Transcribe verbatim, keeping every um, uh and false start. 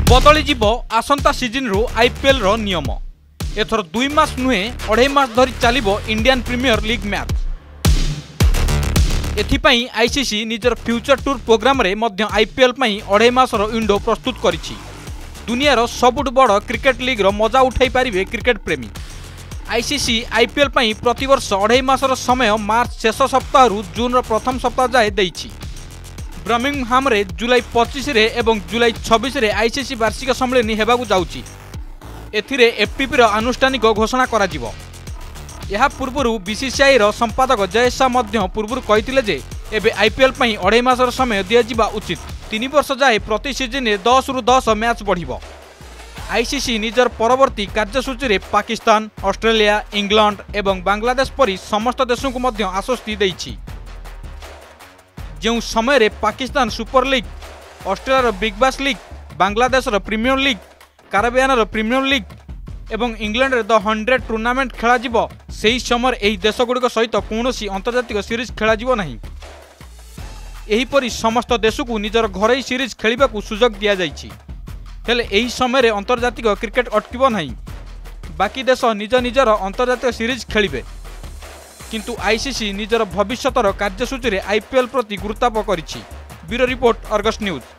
बदली जीव आसंता सीजन रो आईपीएल रो नियम एथर दुई मास नुहे अढ़ाई मास धरी चलिबो इंडियन प्रीमियर लीग मैच। एथिपाई आईसीसी निजर फ्यूचर टूर प्रोग्राम रे मध्य आईपीएल पई अढ़ाई मासर विंडो प्रस्तुत करिछि। दुनियार सबुठ बड़ क्रिकेट लीग रो मजा उठाई पारिबे क्रिकेट प्रेमी। आईसीसी आईपीएल पई प्रतिवर्ष अढ़ाई मासर समय मार्च शेष सप्ताह रु जून रो प्रथम सप्ताह जाए दैछि। बर्मिंघहाम रे जुलाई पच्चीस रे एवं जुलाई छब्बीस रे आईसीसी वार्षिक सम्मेलन हेबाकु जाउछि। एथिरे एफटीपी रो आनुष्ठानिक घोषणा करा जिवो। यह पूर्व बीसीसीआई रो संपादक जयशा मध्य पूर्व कहिथिले जे एबे आईपीएल पई अढ़ाई मासर समय दिया जिबा उचित। तीन वर्ष जाए प्रति सीजन में दस रु दस मैच बढ़िबो। आईसीसी निजर परवर्ती कार्यसूची रे पाकिस्तान, ऑस्ट्रेलिया, इंग्लैंड एवं बांग्लादेश परी समस्त देशों को मध्य आश्वस्ति दैछि। जो समय रे Pakistan super league, Australia big bash league, Bangladesh premier league, Caribbean premier league एवं इंग्लैंड रे द हंड्रेड टूर्नामेंट खेला जिवो सेही समय एही देशगुड़िक सहित कौनसी अंतर्जातिक सीरीज खेला जिवो नहीं। एहीपरी समस्त देश को निजर घरई सीरीज खेलिबाकू सुजोग दिया जाइछि। हेले एही समय रे अंतर्जातिक क्रिकेट अटकिबो नहीं। बाकी देश निज निजर अंतर्जातिक सीरीज खेलिबे। किंतु आईसीसी निजर भविष्यतर कार्यसूची रे आईपीएल प्रति गुरुत्वारोप करिछि। Bureau report, Argus news.